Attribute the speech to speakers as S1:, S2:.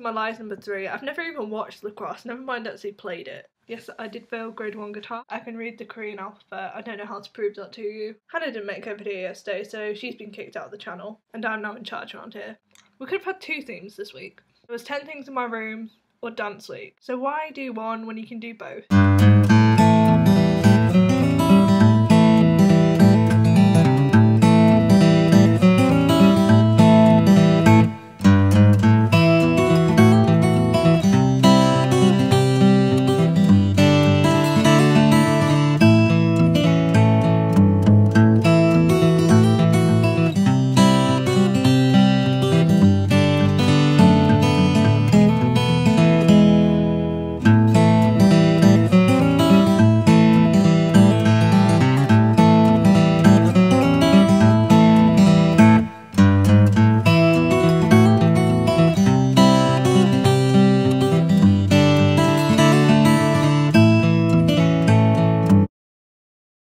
S1: my lies number 3. I've never even watched lacrosse, never mind actually played it. Yes, I did fail grade 1 guitar. I can read the Korean alphabet. I don't know how to prove that to you. Hannah didn't make her video yesterday, so she's been kicked out of the channel, and I'm now in charge around here. We could have had 2 themes this week. There was 10 things in my room or dance week. So why do one when you can do both?